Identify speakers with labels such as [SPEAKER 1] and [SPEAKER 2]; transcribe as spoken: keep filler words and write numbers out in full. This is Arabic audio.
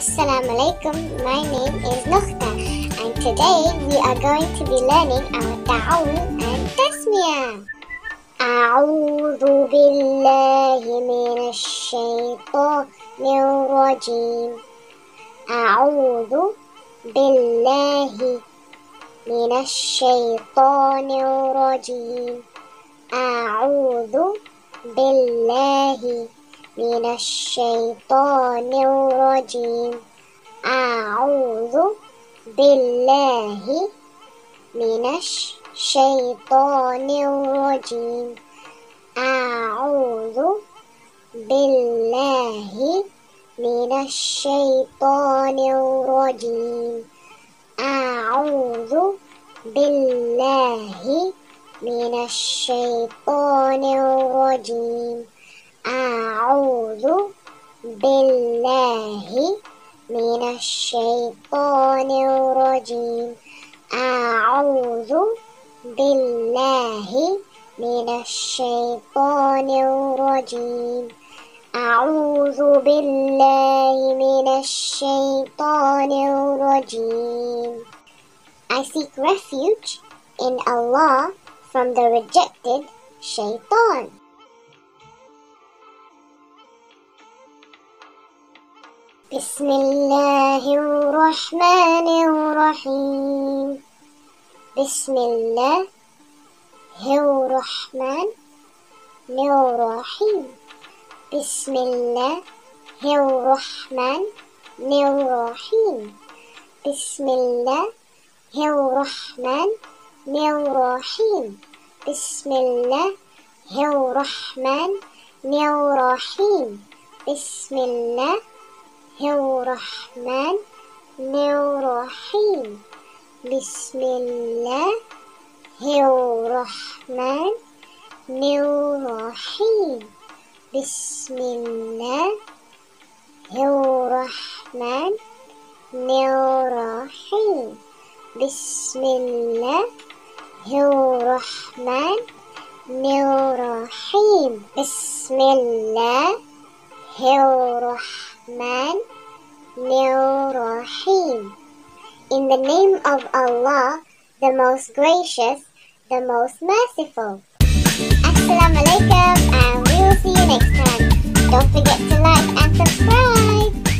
[SPEAKER 1] Assalamu alaikum, my name is Nukhta and today we are going to be learning our ta'awud and tasmiyah. A'udhu billahi minash shaytanir rajim. A'udhu billahi minash shaytanir rajim. A'udhu billahi من الشيطان الرجيم. أعوذ بالله من الشيطان الرجيم. أعوذ بالله من الشيطان الرجيم. أعوذ بالله من الشيطان الرجيم. أعوذ بالله من الشيطان الرجيم. أعوذ بالله من الشيطان الرجيم. أعوذ بالله من الشيطان الرجيم. I seek refuge in Allah from the rejected shaitan. بسم الله الرحمن الرحيم. بسم الله الرحمن الرحيم. بسم الله الرحمن الرحيم. بسم الله الرحمن الرحيم. بسم الله الرحمن الرحيم. بسم الله الرحمن الرحيم. بسم الله الرحمن الرحيم. بسم الله الرحمن الرحيم. بسم الله الرحمن الرحيم. بسم الله الرحمن الرحيم. In the name of Allah, the most gracious, the most merciful. Assalamu alaikum and we will see you next time. Don't forget to like and subscribe.